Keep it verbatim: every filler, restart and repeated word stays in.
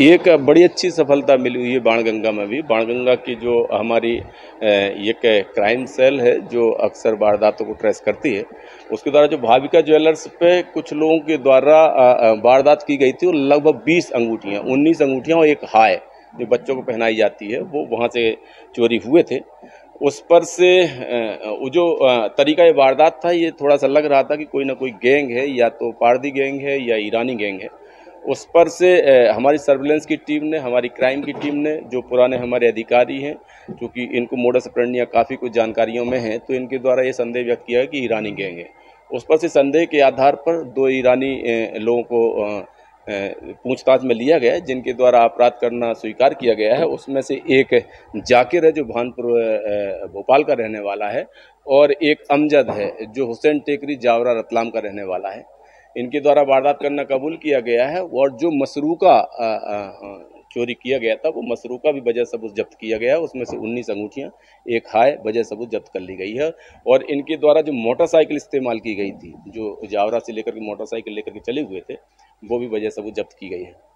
एक बड़ी अच्छी सफलता मिली हुई है बाणगंगा में भी। बाणगंगा की जो हमारी एक क्राइम सेल है जो अक्सर वारदातों को ट्रेस करती है, उसके द्वारा जो भाविका ज्वेलर्स पे कुछ लोगों के द्वारा वारदात की गई थी और लगभग बीस अंगूठियाँ उन्नीस अंगूठियाँ और एक हाय जो बच्चों को पहनाई जाती है वो वहाँ से चोरी हुए थे। उस पर से वो जो तरीका ये वारदात था ये थोड़ा सा लग रहा था कि कोई ना कोई गैंग है, या तो पारदी गैंग है या ईरानी गैंग है। उस पर से हमारी सर्विलेंस की टीम ने, हमारी क्राइम की टीम ने, जो पुराने हमारे अधिकारी हैं, क्योंकि इनको मोडस ऑपरेंडी काफ़ी कुछ जानकारियों में है, तो इनके द्वारा ये संदेह व्यक्त किया है कि ईरानी गैंग है। उस पर से संदेह के आधार पर दो ईरानी लोगों को पूछताछ में लिया गया है, जिनके द्वारा अपराध करना स्वीकार किया गया है। उसमें से एक जाकिर है जो भानपुर भोपाल का रहने वाला है, और एक अमजद है जो हुसैन टेकरी जावरा रतलाम का रहने वाला है। इनके द्वारा वारदात करना कबूल किया गया है, और जो मसरूका चोरी किया गया था वो मसरूका भी वजह सबूत जब्त किया गया है। उसमें से उन्नीस अंगूठियाँ, एक हाय वजह सबूत जब्त कर ली गई है। और इनके द्वारा जो मोटरसाइकिल इस्तेमाल की गई थी, जो जावरा से लेकर के मोटरसाइकिल लेकर के चले हुए थे, वो भी वजह सबूत जब्त की गई है।